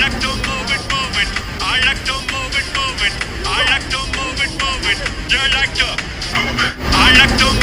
like to move it, move it. I like to move it, move it. I like to move it, move it. You like to move it. I like to